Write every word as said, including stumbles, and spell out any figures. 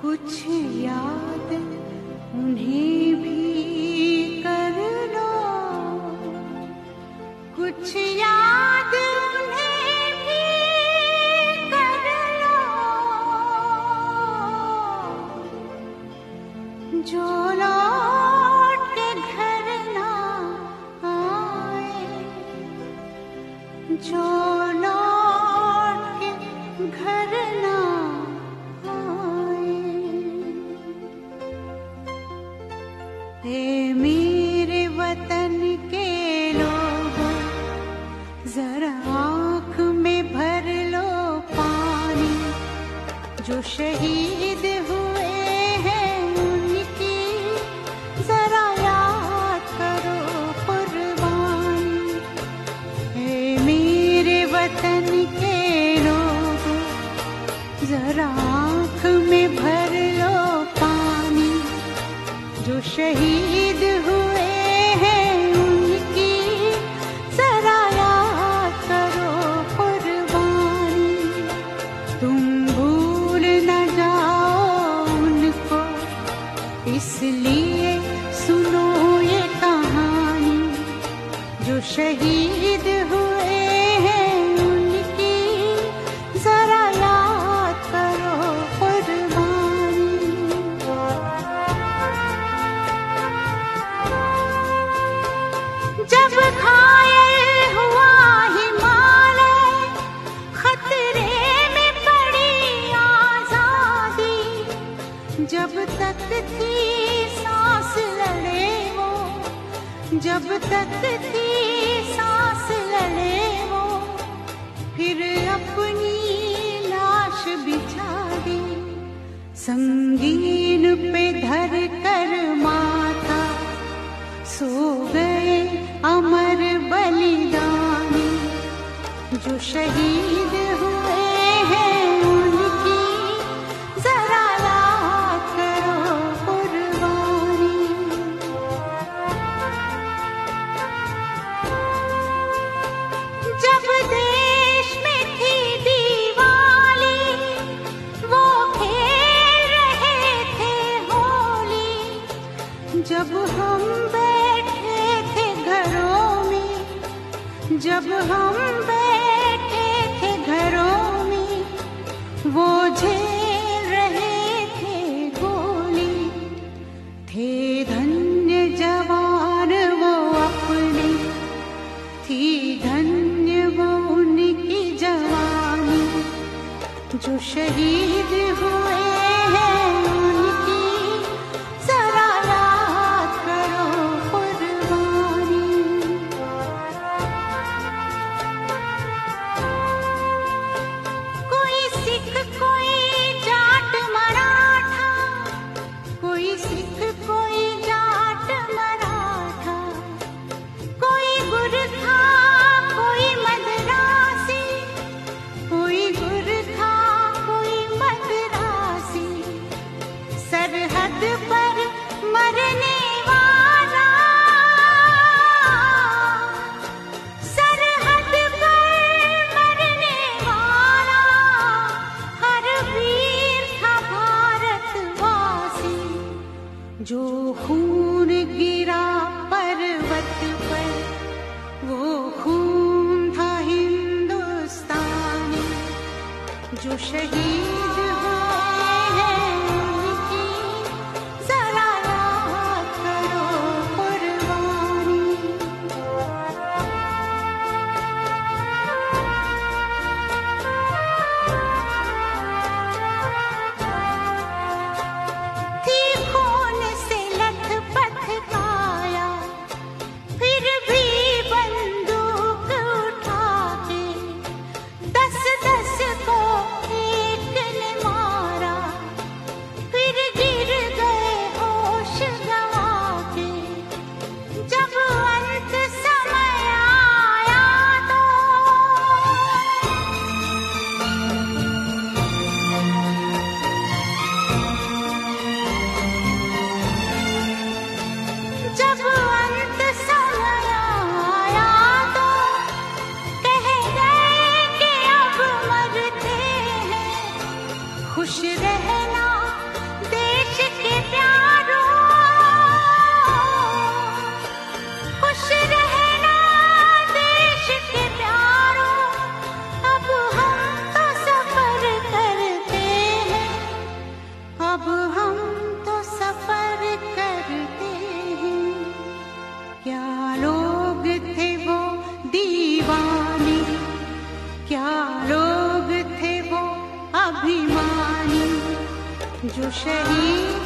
कुछ याद उन्हें भी कर लो, कुछ याद उन्हें भी कर लो, जो लौट के घर ना आए, जो लौट के घर ना ए मेरे वतन के लोगों, जरा आँख में भर लो पानी, जो शहीद हुए हैं उनकी जरा याद करो कुर्बानी। ए मेरे वतन के लोगों, जरा आँख में भर लो पानी, जो शहीद हुए हैं उनकी जरा याद करो कुर्बानी। तुम भूल न जाओ उनको, इसलिए सुनो ये कहानी, जो शहीद हुए हैं उनकी जरा याद करो कुर्बानी। जब घायल हुआ हिमालय, खतरे में पड़ी आजादी, जब तक थी सांस लड़े वो, जब तक थी सांस लड़े वो, फिर अपनी लाश बिछा दी, संगीन पे धर कर माथा, सो गए अमर बलिदानी, जो शहीद हुए हैं उनकी जरा याद करो कुर्बानी। जब देश में थी दिवाली, वो खेल रहे थे होली, जब हम जब हम बैठे थे घरों में, वो झेल रहे थे गोली, थे धन्य जवान वो अपने, थी धन्य वो उनकी जवानी, जो शहीद हुए हैं उनकी जरा याद करो कुर्बानी। जो शहीद